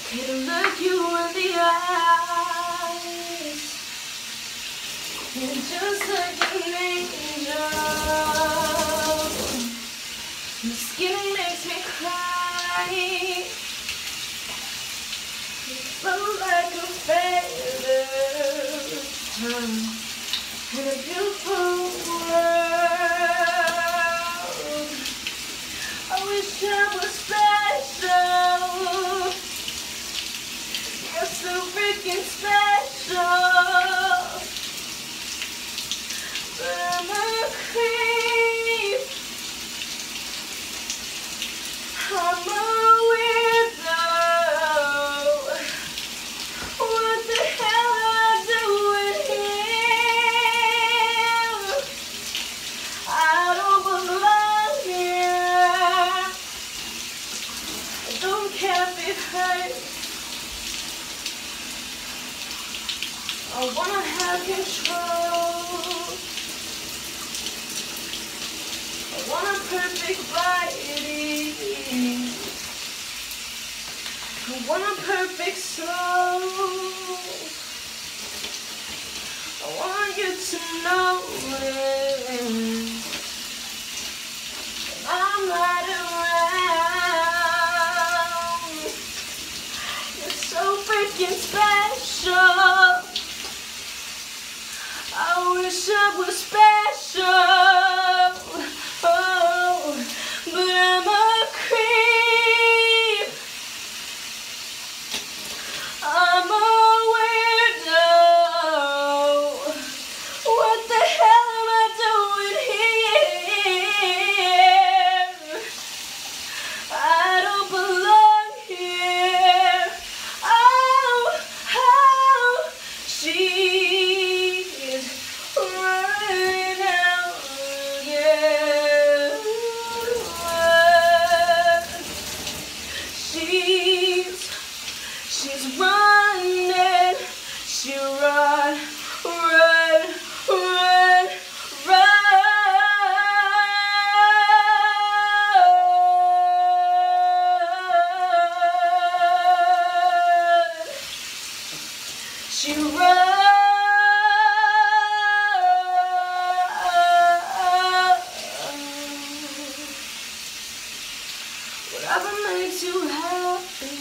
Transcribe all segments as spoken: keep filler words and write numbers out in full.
Can look you in the eyes. You're just like an angel. Your skin makes me cry. You float like a feather in a beautiful world. I wish I was special. You're so freaking special. But I'm a creep. I'm a weirdo. What the hell am I doing here? I don't belong here. I don't care if it hurts. I wanna have control. I want a perfect body. I want a perfect soul. I want you to notice I'm right around. You're so freaking special. I wish I was special, oh, but I'm a creep. I'm a weirdo. What the hell am I doing here? I don't belong here. Oh, oh, she running out again. She's, she's running. She run, run, run, run. She run. Whatever makes you happy,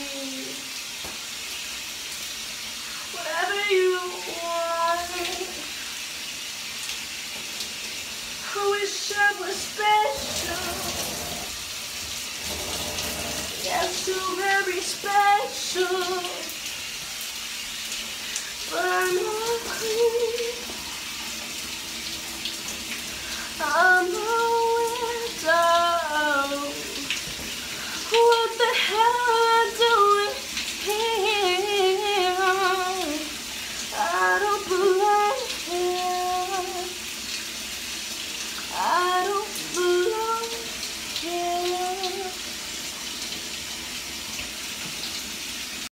whatever you want. I wish I was special. Yes, so very special. But I'm not cool.